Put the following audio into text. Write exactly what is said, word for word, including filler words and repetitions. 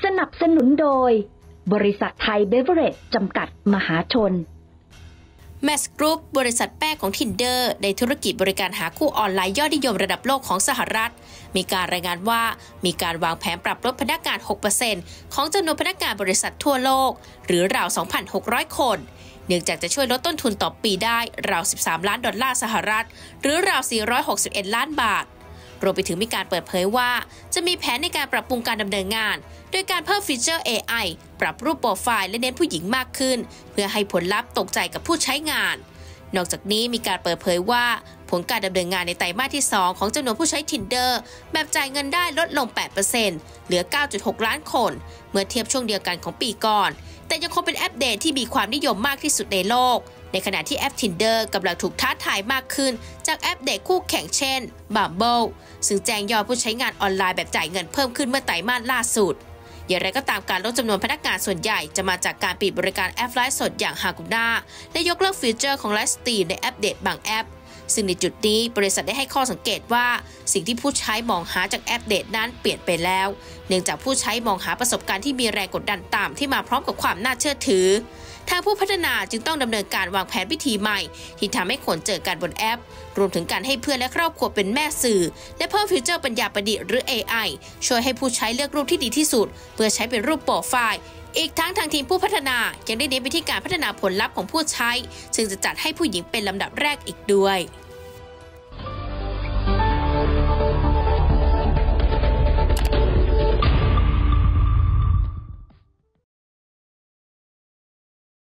สนับสนุนโดยบริษัทไทยเบเวอเรจจำกัดมหาชน Match Group บริษัทแป้งของ Tinder ในธุรกิจบริการหาคู่ออนไลน์ยอดนิยมระดับโลกของสหรัฐมีการรายงานว่ามีการวางแผนปรับลดพนักงาน หกเปอร์เซ็นต์ ของจำนวนพนักงานบริษัททั่วโลกหรือราว สองพันหกร้อย คนเนื่องจากจะช่วยลดต้นทุนต่อปีได้ราว สิบสาม ล้านดอลลาร์สหรัฐหรือราว สี่ร้อยหกสิบเอ็ด ล้านบาทรวมไปถึงมีการเปิดเผยว่าจะมีแผนในการปรับปรุงการดำเนินงานโดยการเพิ่มฟีเจอร์ เอ ไอ ปรับรูปโปรไฟล์และเน้นผู้หญิงมากขึ้นเพื่อให้ผลลัพธ์ตกใจกับผู้ใช้งานนอกจากนี้มีการเปิดเผยว่าผลการดำเนินงานในไตรมาสที่สองของจำนวนผู้ใช้ Tinder แบบจ่ายเงินได้ลดลง แปดเปอร์เซ็นต์ เหลือ เก้าจุดหก ล้านคนเมื่อเทียบช่วงเดียวกันของปีก่อนแต่ยังคงเป็นแอปเดทที่มีความนิยมมากที่สุดในโลกในขณะที่แอป Tinder กำลังถูกท้าทายมากขึ้นจากแอปเดทคู่แข่งเช่น Bumble ซึ่งแจ้งยอดผู้ใช้งานออนไลน์แบบจ่ายเงินเพิ่มขึ้นเมื่อไตรมาสล่าสุดอย่างไรก็ตามการลดจำนวนพนักงานส่วนใหญ่จะมาจากการปิดบริการแอปไลฟ์สดอย่างฮากุน่าและยกเลิกฟีเจอร์ของไลฟ์สตรีมในแอปเดทบางแอปซึ่งในจุดนี้บริษัทได้ให้ข้อสังเกตว่าสิ่งที่ผู้ใช้มองหาจากแอปเดทนั้นเปลี่ยนไปแล้วเนื่องจากผู้ใช้มองหาประสบการณ์ที่มีแรงกดดันต่ำที่มาพร้อมกับความน่าเชื่อถือทางผู้พัฒนาจึงต้องดำเนินการวางแผนวิธีใหม่ที่ทำให้คนเจอกันบนแอปรวมถึงการให้เพื่อนและครอบครัวเป็นแม่สื่อและเพิ่มฟีเจอร์ปัญญาประดิษฐ์หรือ เอ ไอ ช่วยให้ผู้ใช้เลือกรูปที่ดีที่สุดเพื่อใช้เป็นรูปโปรไฟล์อีกทั้งทางทีมผู้พัฒนายังได้เน้นไปที่การพัฒนาผลลัพธ์ของผู้ใช้ซึ่งจะจัดให้ผู้หญิงเป็นลำดับแรกอีกด้วย